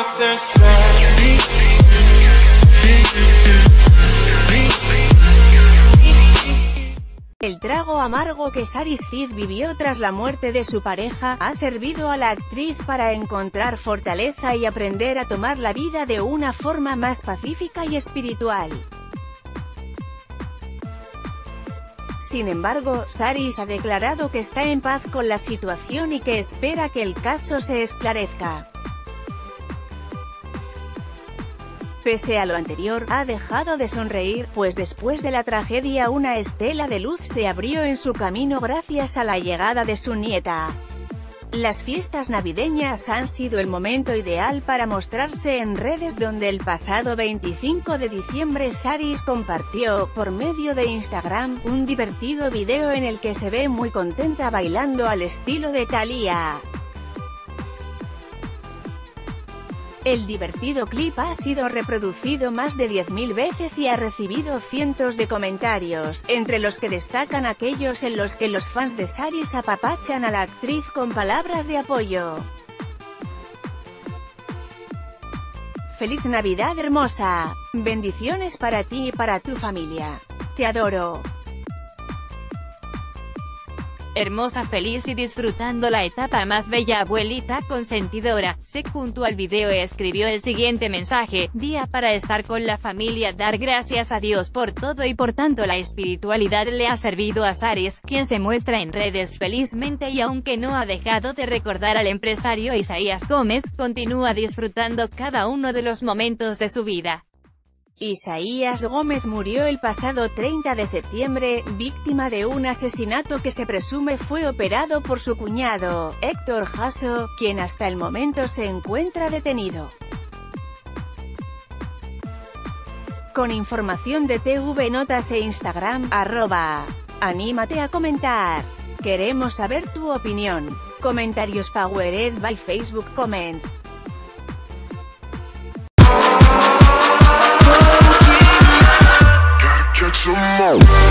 El trago amargo que Saris Cid vivió tras la muerte de su pareja, ha servido a la actriz para encontrar fortaleza y aprender a tomar la vida de una forma más pacífica y espiritual. Sin embargo, Saris ha declarado que está en paz con la situación y que espera que el caso se esclarezca. Pese a lo anterior, ha dejado de sonreír, pues después de la tragedia una estela de luz se abrió en su camino gracias a la llegada de su nieta. Las fiestas navideñas han sido el momento ideal para mostrarse en redes, donde el pasado 25 de diciembre Saris compartió, por medio de Instagram, un divertido video en el que se ve muy contenta bailando al estilo de Thalía. El divertido clip ha sido reproducido más de 10.000 veces y ha recibido cientos de comentarios, entre los que destacan aquellos en los que los fans de Saris apapachan a la actriz con palabras de apoyo. ¡Feliz Navidad, hermosa! Bendiciones para ti y para tu familia. Te adoro. Hermosa, feliz y disfrutando la etapa más bella, abuelita consentidora. Se junto al video escribió el siguiente mensaje: día para estar con la familia, dar gracias a Dios por todo y por tanto la espiritualidad le ha servido a Saris, quien se muestra en redes felizmente y aunque no ha dejado de recordar al empresario Isaías Gómez, continúa disfrutando cada uno de los momentos de su vida. Isaías Gómez murió el pasado 30 de septiembre, víctima de un asesinato que se presume fue operado por su cuñado, Héctor Jasso, quien hasta el momento se encuentra detenido. Con información de TV Notas e Instagram, @anímate a comentar. Queremos saber tu opinión. Comentarios powered by Facebook Comments. Some more.